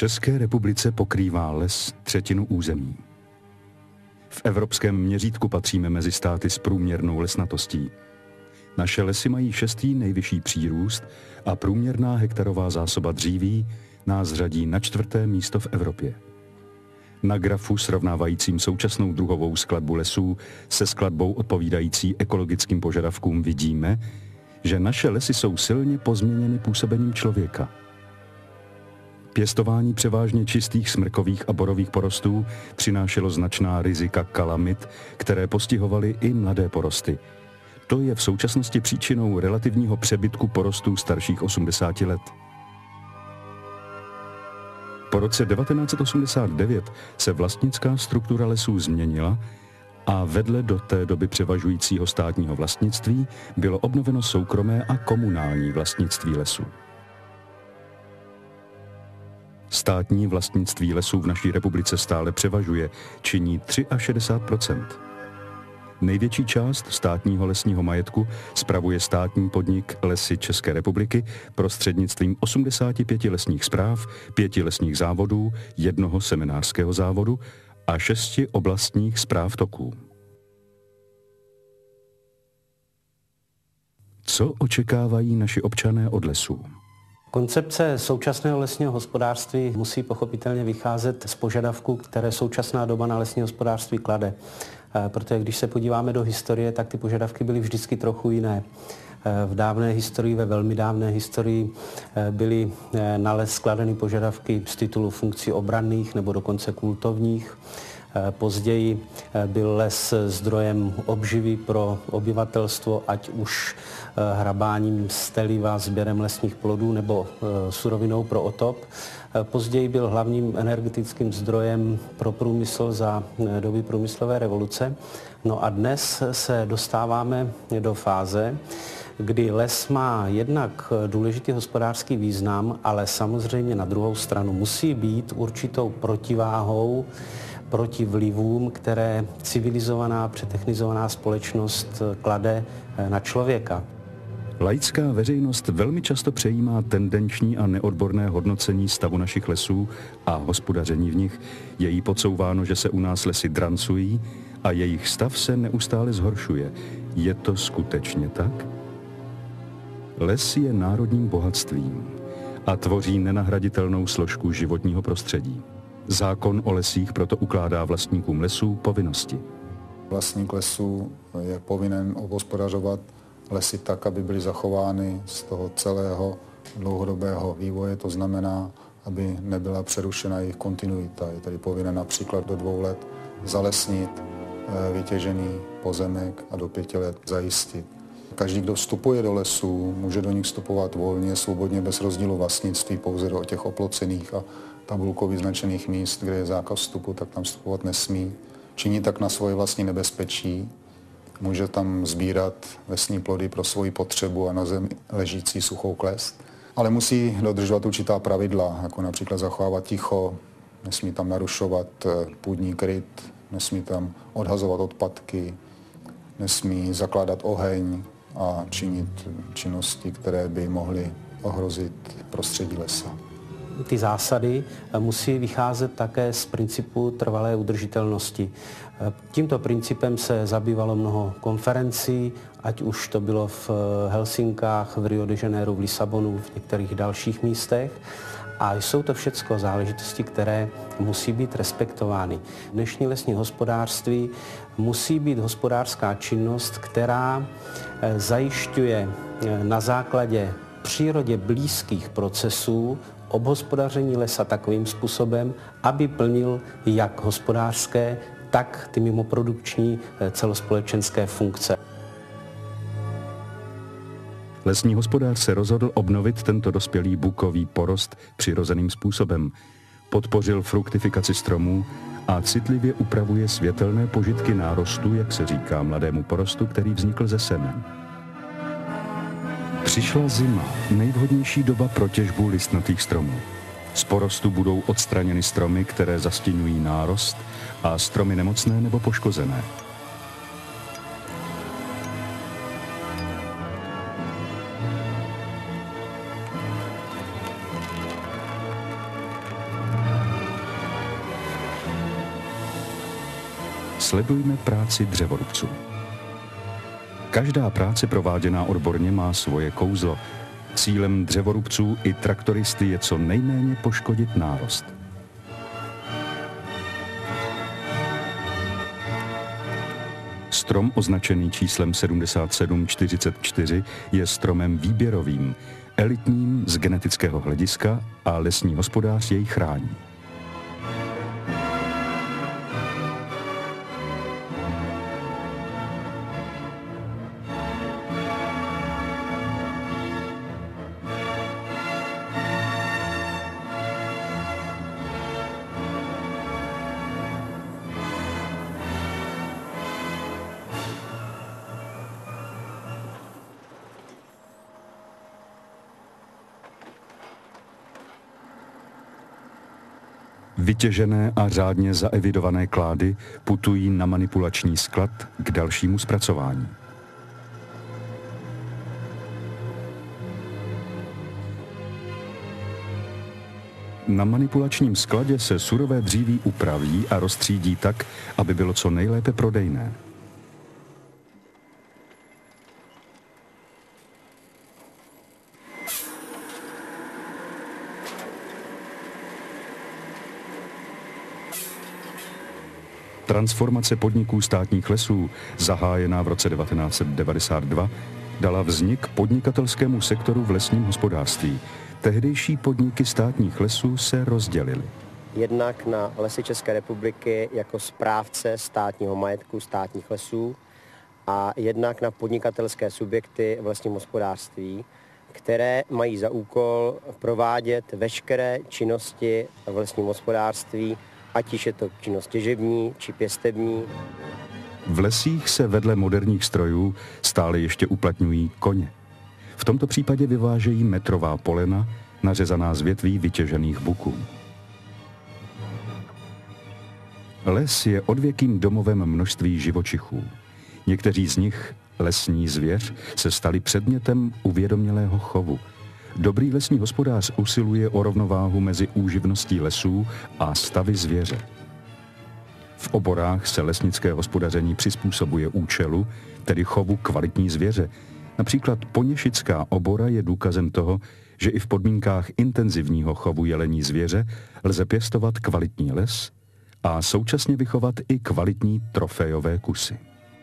České republice pokrývá les třetinu území. V evropském měřítku patříme mezi státy s průměrnou lesnatostí. Naše lesy mají 6. nejvyšší přírůst a průměrná hektarová zásoba dříví nás řadí na 4. místo v Evropě. Na grafu srovnávajícím současnou druhovou skladbu lesů se skladbou odpovídající ekologickým požadavkům vidíme, že naše lesy jsou silně pozměněny působením člověka. Pěstování převážně čistých smrkových a borových porostů přinášelo značná rizika kalamit, které postihovaly i mladé porosty. To je v současnosti příčinou relativního přebytku porostů starších 80 let. Po roce 1989 se vlastnická struktura lesů změnila a vedle do té doby převažujícího státního vlastnictví bylo obnoveno soukromé a komunální vlastnictví lesů. Státní vlastnictví lesů v naší republice stále převažuje, činí 63%. Největší část státního lesního majetku spravuje státní podnik Lesy České republiky prostřednictvím 85 lesních správ, 5 lesních závodů, 1 seminářského závodu a 6 oblastních správ toků. Co očekávají naši občané od lesů? Koncepce současného lesního hospodářství musí pochopitelně vycházet z požadavků, které současná doba na lesní hospodářství klade. Protože když se podíváme do historie, tak ty požadavky byly vždycky trochu jiné. V dávné historii, ve velmi dávné historii byly na les skladeny požadavky z titulu funkcí obranných nebo dokonce kultovních. Později byl les zdrojem obživy pro obyvatelstvo, ať už hrabáním steliva, sběrem lesních plodů nebo surovinou pro otop. Později byl hlavním energetickým zdrojem pro průmysl za doby průmyslové revoluce. No a dnes se dostáváme do fáze, kdy les má jednak důležitý hospodářský význam, ale samozřejmě na druhou stranu musí být určitou protiváhou proti vlivům, které civilizovaná, přetechnizovaná společnost klade na člověka. Laická veřejnost velmi často přejímá tendenční a neodborné hodnocení stavu našich lesů a hospodaření v nich. Je jí podsouváno, že se u nás lesy drancují a jejich stav se neustále zhoršuje. Je to skutečně tak? Les je národním bohatstvím a tvoří nenahraditelnou složku životního prostředí. Zákon o lesích proto ukládá vlastníkům lesů povinnosti. Vlastník lesů je povinen obhospodařovat lesy tak, aby byly zachovány z toho celého dlouhodobého vývoje, to znamená, aby nebyla přerušena jejich kontinuita. Je tedy povinen například do 2 let zalesnit vytěžený pozemek a do 5 let zajistit. Každý, kdo vstupuje do lesů, může do nich vstupovat volně, svobodně, bez rozdílu vlastnictví, pouze do těch oplocených a tabulkově značených míst, kde je zákaz vstupu, tak tam vstupovat nesmí. Činí tak na svoje vlastní nebezpečí. Může tam sbírat lesní plody pro svoji potřebu a na zemi ležící suchou klest. Ale musí dodržovat určitá pravidla, jako například zachovávat ticho, nesmí tam narušovat půdní kryt, nesmí tam odhazovat odpadky, nesmí zakládat oheň a činit činnosti, které by mohly ohrozit prostředí lesa. Ty zásady musí vycházet také z principu trvalé udržitelnosti. Tímto principem se zabývalo mnoho konferencí, ať už to bylo v Helsinkách, v Rio de Janeiro, v Lisabonu, v některých dalších místech. A jsou to všechno záležitosti, které musí být respektovány. Dnešní lesní hospodářství musí být hospodářská činnost, která zajišťuje na základě přírodě blízkých procesů obhospodaření lesa takovým způsobem, aby plnil jak hospodářské, tak ty mimoprodukční celospolečenské funkce. Lesní hospodář se rozhodl obnovit tento dospělý bukový porost přirozeným způsobem. Podpořil fruktifikaci stromů a citlivě upravuje světelné požitky nárostu, jak se říká mladému porostu, který vznikl ze semen. Přišla zima, nejvhodnější doba pro těžbu listnatých stromů. Z porostu budou odstraněny stromy, které zastěňují nárost, a stromy nemocné nebo poškozené. sledujme práci dřevorubců. Každá práce prováděná odborně má svoje kouzlo. Cílem dřevorubců i traktoristy je co nejméně poškodit nárost. Strom označený číslem 7744 je stromem výběrovým, elitním z genetického hlediska a lesní hospodář jej chrání. Vytěžené a řádně zaevidované klády putují na manipulační sklad k dalšímu zpracování. Na manipulačním skladě se surové dříví upraví a roztřídí tak, aby bylo co nejlépe prodejné. Transformace podniků státních lesů, zahájená v roce 1992, dala vznik podnikatelskému sektoru v lesním hospodářství. Tehdejší podniky státních lesů se rozdělily. Jednak na Lesy České republiky jako správce státního majetku, státních lesů a jednak na podnikatelské subjekty v lesním hospodářství, které mají za úkol provádět veškeré činnosti v lesním hospodářství, ať již je to činnost těžební či pěstební. V lesích se vedle moderních strojů stále ještě uplatňují koně. V tomto případě vyvážejí metrová polena, nařezaná z větví vytěžených buků. Les je odvěkým domovem množství živočichů. Někteří z nich, lesní zvěř, se stali předmětem uvědomělého chovu. Dobrý lesní hospodář usiluje o rovnováhu mezi úživností lesů a stavy zvěře. V oborách se lesnické hospodaření přizpůsobuje účelu, tedy chovu kvalitní zvěře. Například Poněšická obora je důkazem toho, že i v podmínkách intenzivního chovu jelení zvěře lze pěstovat kvalitní les a současně vychovat i kvalitní trofejové kusy.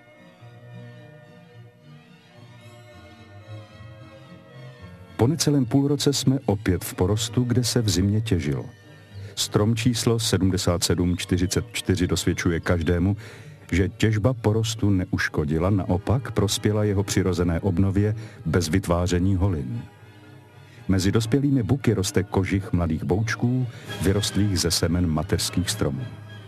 Po necelém půlroce jsme opět v porostu, kde se v zimě těžilo. Strom číslo 7744 dosvědčuje každému, že těžba porostu neuškodila, naopak prospěla jeho přirozené obnově bez vytváření holin. Mezi dospělými buky roste kožich mladých boučků, vyrostlých ze semen mateřských stromů.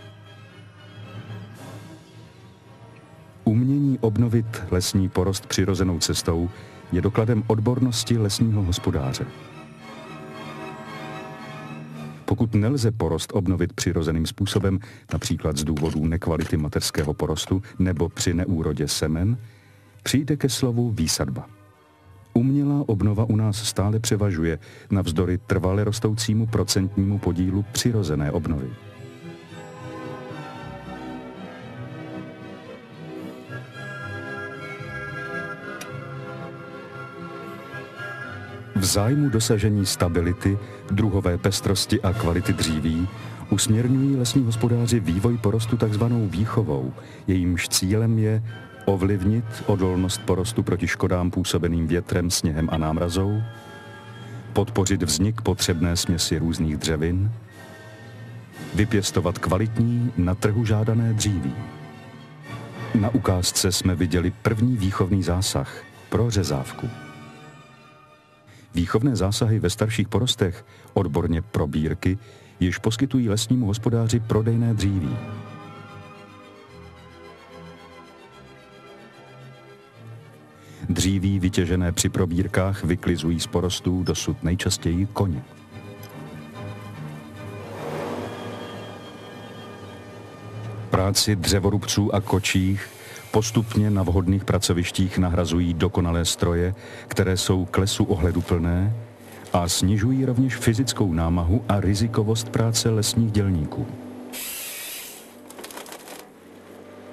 Umění obnovit lesní porost přirozenou cestou je dokladem odbornosti lesního hospodáře. Pokud nelze porost obnovit přirozeným způsobem, například z důvodů nekvality mateřského porostu nebo při neúrodě semen, přijde ke slovu výsadba. Umělá obnova u nás stále převažuje navzdory trvale rostoucímu procentnímu podílu přirozené obnovy. V zájmu dosažení stability, druhové pestrosti a kvality dříví usměrňují lesní hospodáři vývoj porostu takzvanou výchovou. Jejímž cílem je ovlivnit odolnost porostu proti škodám působeným větrem, sněhem a námrazou, podpořit vznik potřebné směsi různých dřevin, vypěstovat kvalitní, na trhu žádané dříví. Na ukázce jsme viděli první výchovný zásah pro řezávku. Výchovné zásahy ve starších porostech, odborně probírky, již poskytují lesnímu hospodáři prodejné dříví. Dříví vytěžené při probírkách vyklizují z porostů dosud nejčastěji koně. Práci dřevorubců a kočích postupně na vhodných pracovištích nahrazují dokonalé stroje, které jsou k lesu ohleduplné a snižují rovněž fyzickou námahu a rizikovost práce lesních dělníků.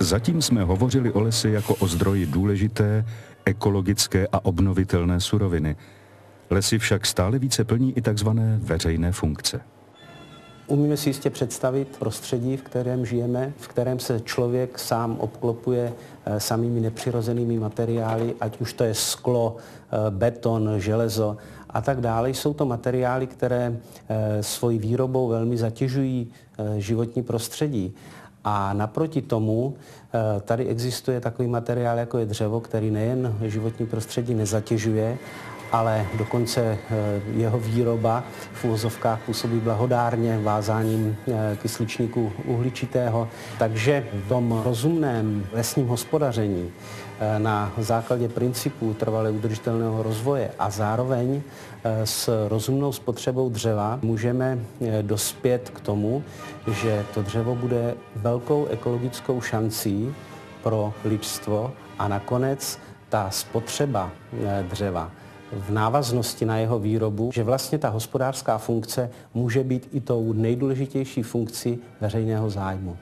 Zatím jsme hovořili o lese jako o zdroji důležité, ekologické a obnovitelné suroviny. Lesy však stále více plní i takzvané veřejné funkce. Umíme si jistě představit prostředí, v kterém žijeme, v kterém se člověk sám obklopuje samými nepřirozenými materiály, ať už to je sklo, beton, železo a tak dále. Jsou to materiály, které svojí výrobou velmi zatěžují životní prostředí. A naproti tomu tady existuje takový materiál, jako je dřevo, který nejen životní prostředí nezatěžuje, ale dokonce jeho výroba v uvozovkách působí blahodárně vázáním kysličníku uhličitého. Takže v tom rozumném lesním hospodaření na základě principů trvale udržitelného rozvoje a zároveň s rozumnou spotřebou dřeva můžeme dospět k tomu, že to dřevo bude velkou ekologickou šancí pro lidstvo a nakonec ta spotřeba dřeva v návaznosti na jeho výrobu, že vlastně ta hospodářská funkce může být i tou nejdůležitější funkcí veřejného zájmu.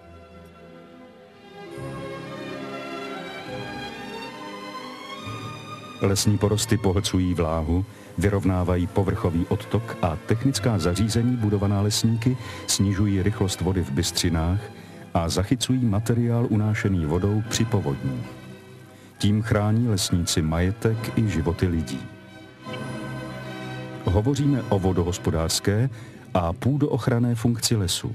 Lesní porosty pohlcují vláhu, vyrovnávají povrchový odtok a technická zařízení budovaná lesníky snižují rychlost vody v bystřinách a zachycují materiál unášený vodou při povodní. Tím chrání lesníci majetek i životy lidí. Hovoříme o vodohospodářské a půdoochranné funkci lesů.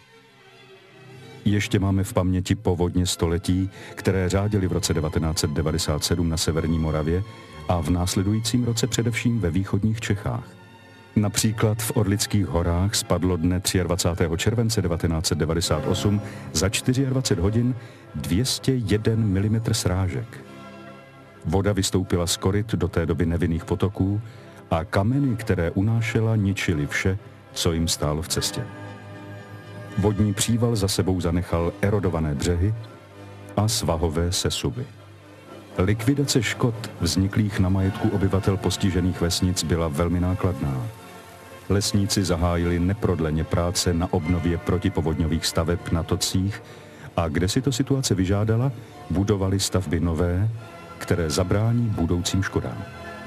Ještě máme v paměti povodně století, které řádily v roce 1997 na severní Moravě a v následujícím roce především ve východních Čechách. Například v Orlických horách spadlo dne 23. července 1998 za 24 hodin 201 mm srážek. Voda vystoupila z koryt do té doby nevinných potoků a kameny, které unášela, ničily vše, co jim stálo v cestě. Vodní příval za sebou zanechal erodované břehy a svahové sesuvy. Likvidace škod vzniklých na majetku obyvatel postižených vesnic byla velmi nákladná. Lesníci zahájili neprodleně práce na obnově protipovodňových staveb na tocích a kde si to situace vyžádala, budovali stavby nové, které zabrání budoucím škodám.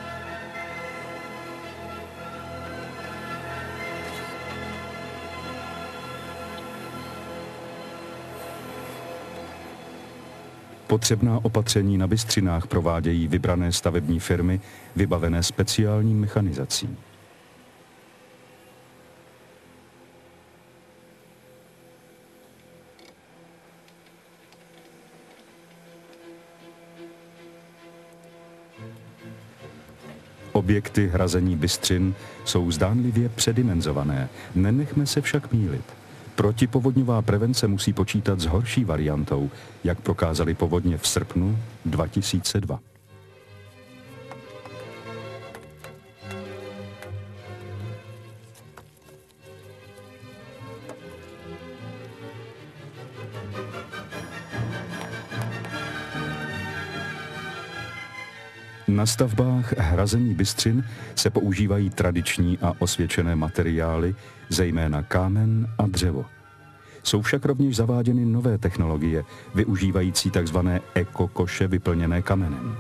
Potřebná opatření na bystřinách provádějí vybrané stavební firmy, vybavené speciální mechanizací. Objekty hrazení bystřin jsou zdánlivě předimenzované, nenechme se však mýlit. Protipovodňová prevence musí počítat s horší variantou, jak prokázaly povodně v srpnu 2002. Na stavbách hrazení bystřin se používají tradiční a osvědčené materiály, zejména kámen a dřevo. Jsou však rovněž zaváděny nové technologie, využívající tzv. Ekokoše vyplněné kamenem.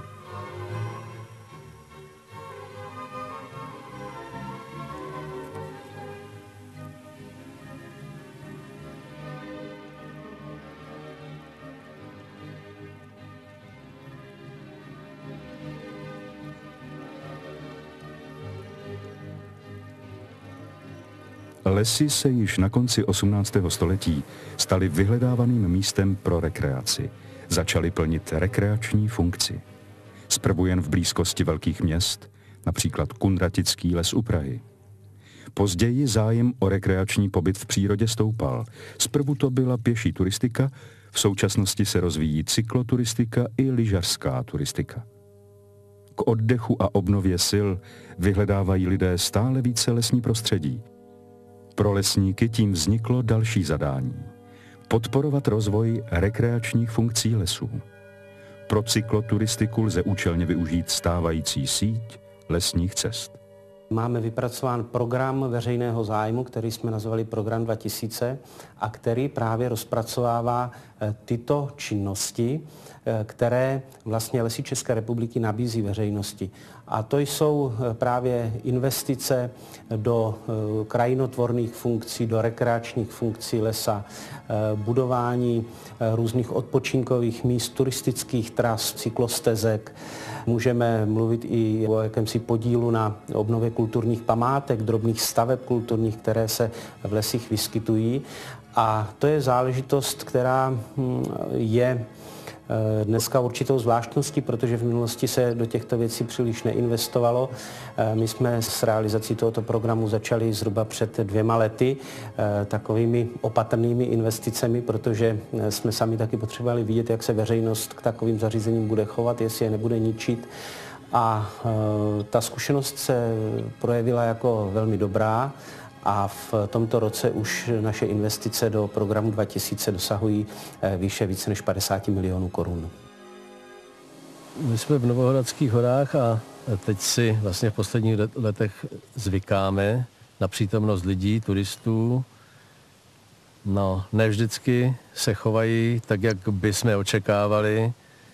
Lesy se již na konci 18. století staly vyhledávaným místem pro rekreaci. Začaly plnit rekreační funkci. Zprvu jen v blízkosti velkých měst, například Kunratický les u Prahy. Později zájem o rekreační pobyt v přírodě stoupal. Zprvu to byla pěší turistika, v současnosti se rozvíjí cykloturistika i lyžařská turistika. K oddechu a obnově sil vyhledávají lidé stále více lesní prostředí. Pro lesníky tím vzniklo další zadání. Podporovat rozvoj rekreačních funkcí lesů. Pro cykloturistiku lze účelně využít stávající síť lesních cest. Máme vypracován program veřejného zájmu, který jsme nazvali Program 2000 a který právě rozpracovává tyto činnosti, které vlastně Lesy České republiky nabízí veřejnosti. A to jsou právě investice do krajinotvorných funkcí, do rekreačních funkcí lesa, budování různých odpočinkových míst, turistických tras, cyklostezek. Můžeme mluvit i o jakémsi podílu na obnově kulturních památek, drobných staveb kulturních, které se v lesích vyskytují. A to je záležitost, která je dneska určitou zvláštností, protože v minulosti se do těchto věcí příliš neinvestovalo. My jsme s realizací tohoto programu začali zhruba před 2 lety takovými opatrnými investicemi, protože jsme sami taky potřebovali vidět, jak se veřejnost k takovým zařízením bude chovat, jestli je nebude ničit. A ta zkušenost se projevila jako velmi dobrá. A v tomto roce už naše investice do programu 2000 dosahují výše více než 50 milionů korun. My jsme v Novohradských horách a teď si vlastně v posledních letech zvykáme na přítomnost lidí, turistů. No, ne vždycky se chovají tak, jak bychom očekávali.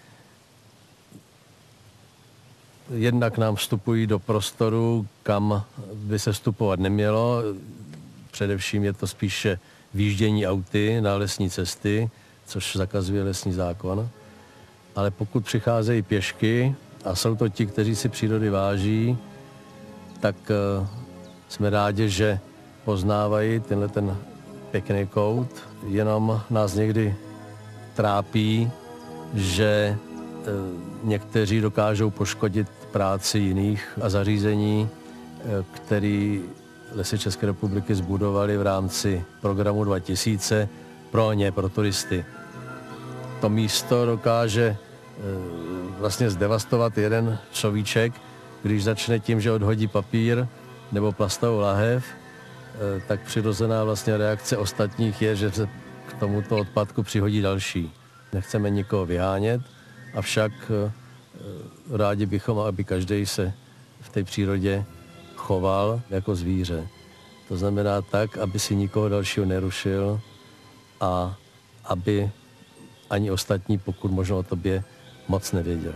Jednak nám vstupují do prostoru, kam by se vstupovat nemělo. Především je to spíše výjíždění auty na lesní cesty, což zakazuje lesní zákon. Ale pokud přicházejí pěšky a jsou to ti, kteří si přírody váží, tak jsme rádi, že poznávají tenhle ten pěkný kout. Jenom nás někdy trápí, že někteří dokážou poškodit práci jiných a zařízení, který Lesy České republiky zbudovali v rámci programu 2000 pro ně, pro turisty. To místo dokáže vlastně zdevastovat jeden človíček, když začne tím, že odhodí papír nebo plastovou lahev, tak přirozená vlastně reakce ostatních je, že se k tomuto odpadku přihodí další. Nechceme nikoho vyhánět, avšak rádi bychom, aby každý se v té přírodě choval jako zvíře. To znamená tak, aby si nikoho dalšího nerušil a aby ani ostatní, pokud možno o tobě, moc nevěděli.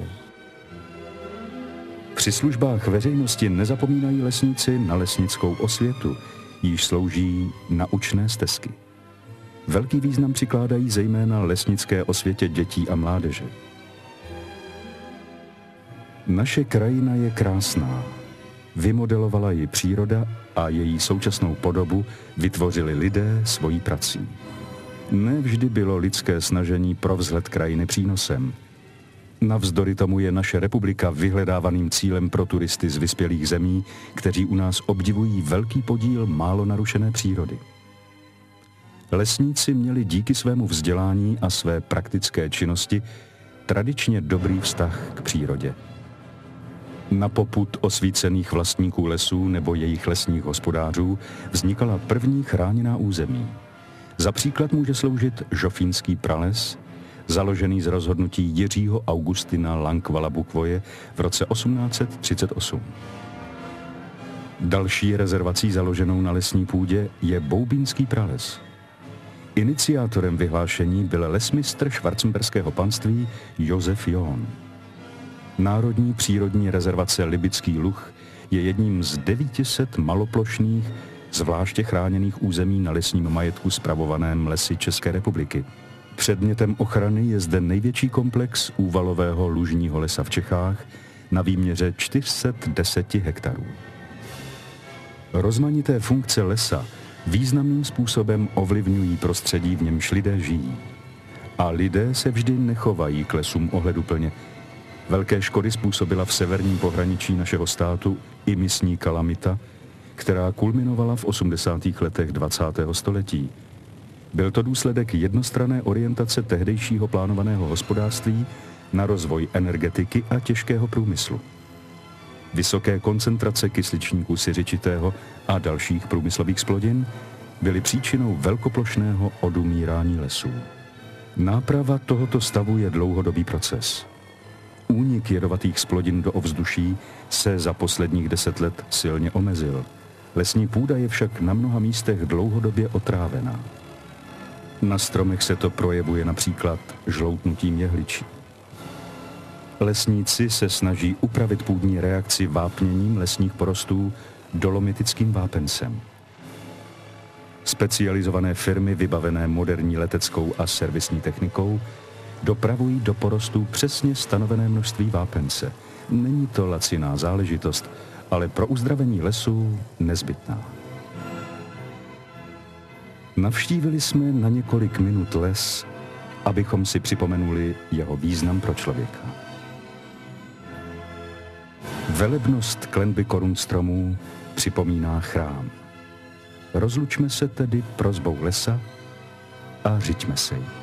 Při službách veřejnosti nezapomínají lesníci na lesnickou osvětu, jíž slouží naučné stezky. Velký význam přikládají zejména lesnické osvětě dětí a mládeže. Naše krajina je krásná. Vymodelovala ji příroda a její současnou podobu vytvořili lidé svojí prací. Nevždy bylo lidské snažení pro vzhled krajiny přínosem. Navzdory tomu je naše republika vyhledávaným cílem pro turisty z vyspělých zemí, kteří u nás obdivují velký podíl málo narušené přírody. Lesníci měli díky svému vzdělání a své praktické činnosti tradičně dobrý vztah k přírodě. Na popud osvícených vlastníků lesů nebo jejich lesních hospodářů vznikala první chráněná území. Za příklad může sloužit Žofínský prales, založený z rozhodnutí Jiřího Augustina Langwalla Bukvoje v roce 1838. Další rezervací založenou na lesní půdě je Boubínský prales. Iniciátorem vyhlášení byl lesmistr Schwarzenberského panství Josef John. Národní přírodní rezervace Libický Luh je jedním z 900 maloplošných, zvláště chráněných území na lesním majetku spravovaném Lesy České republiky. Předmětem ochrany je zde největší komplex úvalového lužního lesa v Čechách na výměře 410 hektarů. Rozmanité funkce lesa významným způsobem ovlivňují prostředí, v němž lidé žijí. A lidé se vždy nechovají k lesům ohleduplně. Velké škody způsobila v severním pohraničí našeho státu imisní kalamita, která kulminovala v 80. letech 20. století. Byl to důsledek jednostranné orientace tehdejšího plánovaného hospodářství na rozvoj energetiky a těžkého průmyslu. Vysoké koncentrace kysličníku siřičitého a dalších průmyslových zplodin byly příčinou velkoplošného odumírání lesů. Náprava tohoto stavu je dlouhodobý proces. Únik jedovatých zplodin do ovzduší se za posledních 10 let silně omezil. Lesní půda je však na mnoha místech dlouhodobě otrávená. Na stromech se to projevuje například žloutnutím jehličí. Lesníci se snaží upravit půdní reakci vápněním lesních porostů dolomitickým vápencem. Specializované firmy vybavené moderní leteckou a servisní technikou dopravují do porostů přesně stanovené množství vápence. Není to laciná záležitost, ale pro uzdravení lesů nezbytná. Navštívili jsme na několik minut les, abychom si připomenuli jeho význam pro člověka. Velebnost klenby korun stromů připomíná chrám. Rozlučme se tedy prosbou lesa a řiďme se jí.